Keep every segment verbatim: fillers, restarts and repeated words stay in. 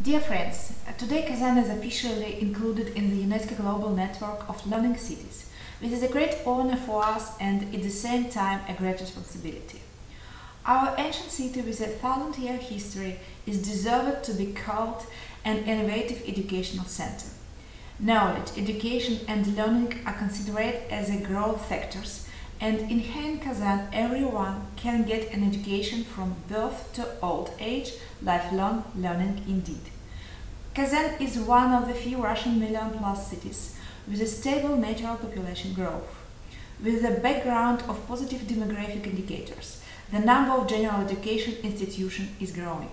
Dear friends, today Kazan is officially included in the UNESCO Global Network of Learning Cities. This is a great honor for us and at the same time a great responsibility. Our ancient city with a thousand-year history is deserved to be called an innovative educational center. Knowledge, education and learning are considered as a growth factors, and in here in Kazan everyone can get an education from birth to old age, lifelong learning indeed. Kazan is one of the few Russian million-plus cities with a stable natural population growth. With a background of positive demographic indicators, the number of general education institutions is growing.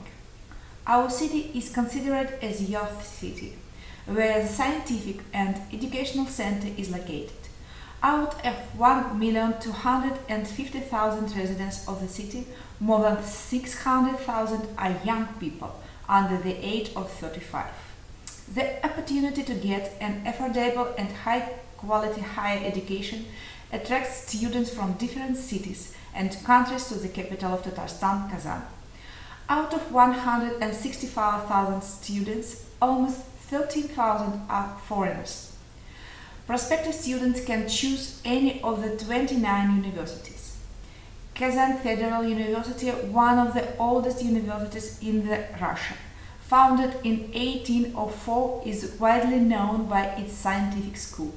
Our city is considered as a youth city, where the scientific and educational center is located. Out of one million two hundred fifty thousand residents of the city, more than six hundred thousand are young people under the age of thirty-five. The opportunity to get an affordable and high-quality higher education attracts students from different cities and countries to the capital of Tatarstan, Kazan. Out of one hundred sixty-five thousand students, almost thirteen thousand are foreigners. Prospective students can choose any of the twenty-nine universities. Kazan Federal University, one of the oldest universities in the Russia, founded in eighteen oh four, is widely known by its scientific school.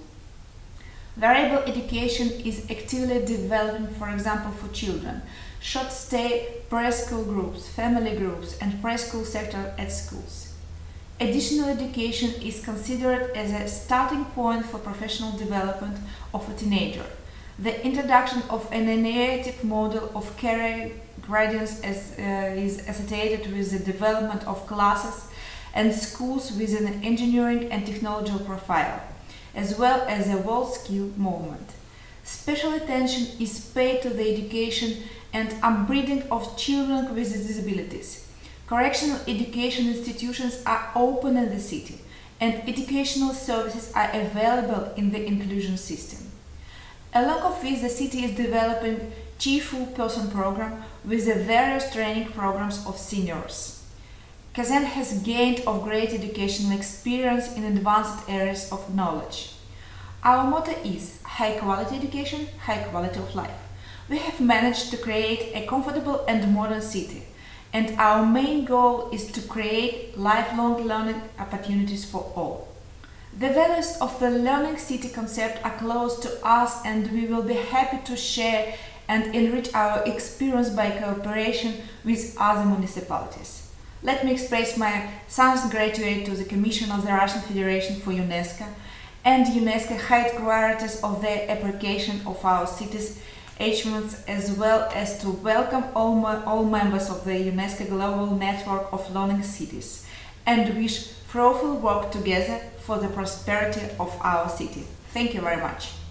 Variable education is actively developing, for example, for children, short-stay preschool groups, family groups and preschool sector at schools. Additional education is considered as a starting point for professional development of a teenager. The introduction of an innovative model of career guidance as, uh, is associated with the development of classes and schools with an engineering and technological profile, as well as a world skill movement. Special attention is paid to the education and upbringing of children with disabilities. Correctional education institutions are open in the city, and educational services are available in the inclusion system. Along with this, the city is developing Chief Full Person program with the various training programs of seniors. Kazan has gained of great educational experience in advanced areas of knowledge. Our motto is high quality education, high quality of life. We have managed to create a comfortable and modern city, and our main goal is to create lifelong learning opportunities for all. The values of the Learning City concept are close to us, and we will be happy to share and enrich our experience by cooperation with other municipalities. Let me express my thanks gratitude to the Commission of the Russian Federation for UNESCO and UNESCO headquarters of the application of our city's achievements, as well as to welcome all, all members of the UNESCO Global Network of Learning Cities and wish fruitful work together for the prosperity of our city. Thank you very much.